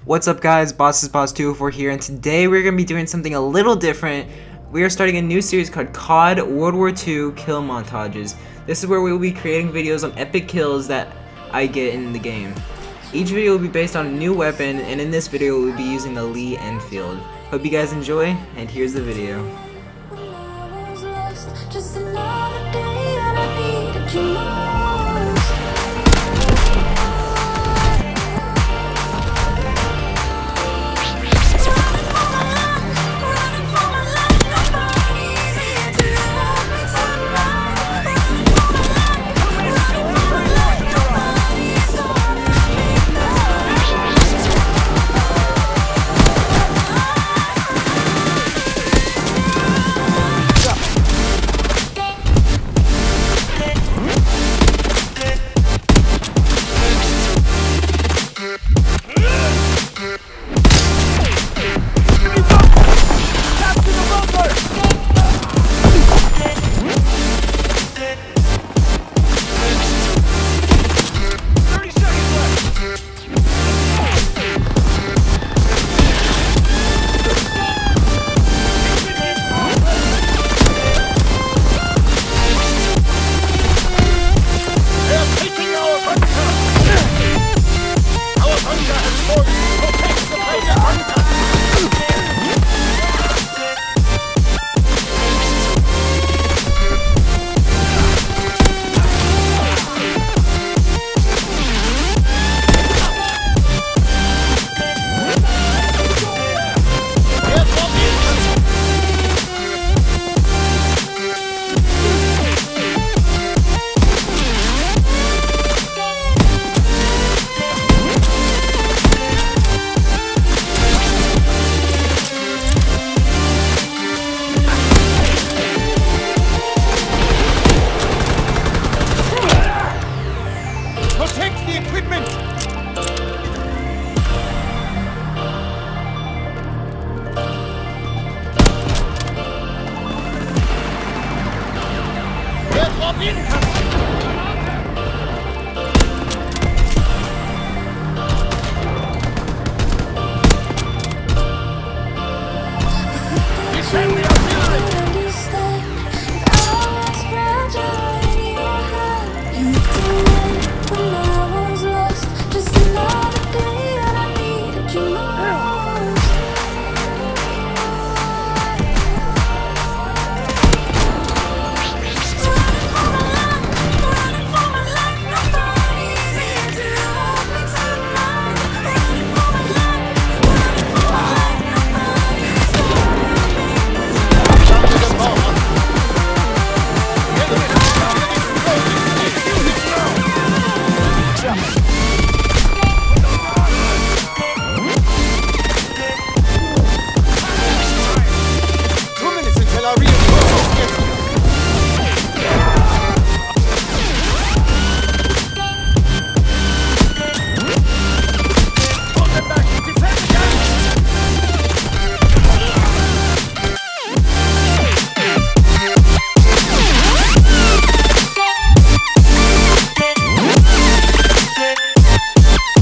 What's up guys, BossesBoss204 here, and today we're going to be doing something a little different. We are starting a new series called COD World War II Kill Montages. This is where we will be creating videos on epic kills that I get in the game. Each video will be based on a new weapon, and in this video we'll be using the Lee Enfield. Hope you guys enjoy, and here's the video. Protect the equipment! Airdrop incoming! Descend!